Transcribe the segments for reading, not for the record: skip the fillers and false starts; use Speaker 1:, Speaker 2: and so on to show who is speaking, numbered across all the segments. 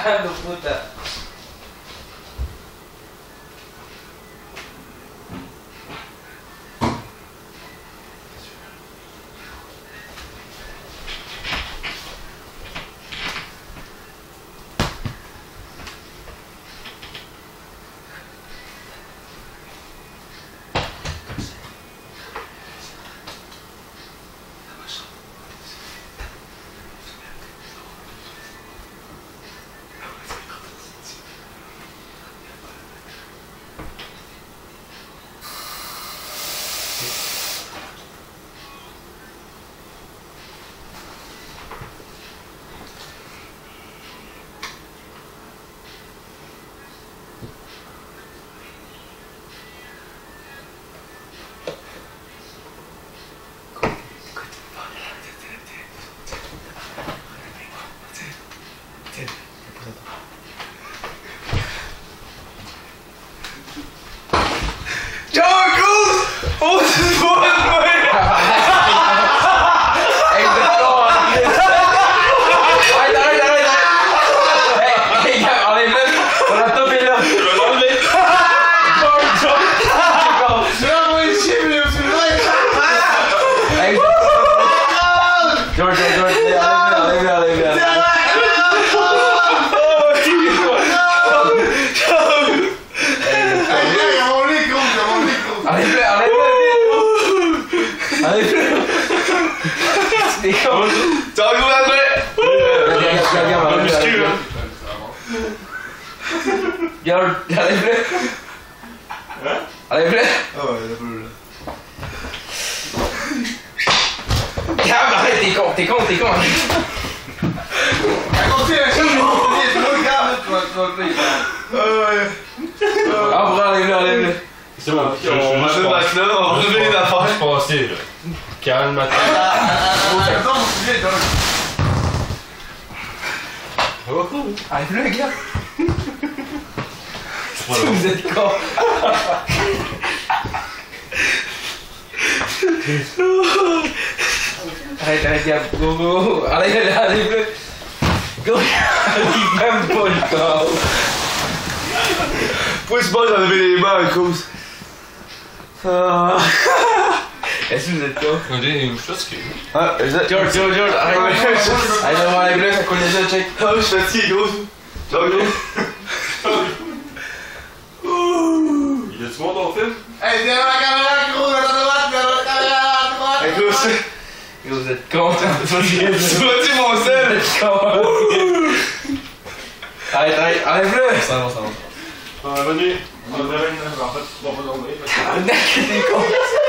Speaker 1: cagando, puta. George, allez-le.
Speaker 2: Hein?
Speaker 1: Allez-le.
Speaker 2: Ah ouais, il a plus là.
Speaker 1: Gab, arrête, t'es con.
Speaker 2: Continue,
Speaker 1: Ah, bon, allez-le.
Speaker 3: C'est bon,
Speaker 2: on va se battre là, on va lever les affaires.
Speaker 3: Je passais là. Calme, attends.
Speaker 1: Allez-le, gars. Vous êtes con. Arrête, Gab. Go. Allez-le. Go. Il même pas le corps.
Speaker 2: Pourquoi tu penses à lever les mains à cause?
Speaker 1: Est-ce que vous êtes con?
Speaker 3: On dirait une chose que.
Speaker 2: Ah,
Speaker 1: George, arrête. Allez, voir les bleus, ça coule déjà, check.
Speaker 2: Ah, je suis fatigué, gros. Ciao, gros.
Speaker 3: Il y a du monde en film?
Speaker 2: Hey, viens la caméra, gros, à ta droite, viens la caméra à ta droite. Hey, gros,
Speaker 1: Vous êtes con.
Speaker 2: tu m'as dit mon sel.
Speaker 1: Arrête, enlève-le.
Speaker 2: Ça va.
Speaker 3: Venez. On va en fait, on va dormir.
Speaker 1: T'es con.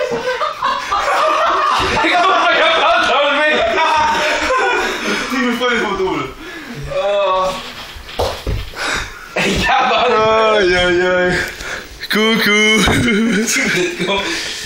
Speaker 1: T'es pas capable d'enlever.
Speaker 2: Tu me fais les photos, là.
Speaker 1: Oh. Hey, Gab,
Speaker 2: Aïe. Coucou.
Speaker 1: vous êtes con.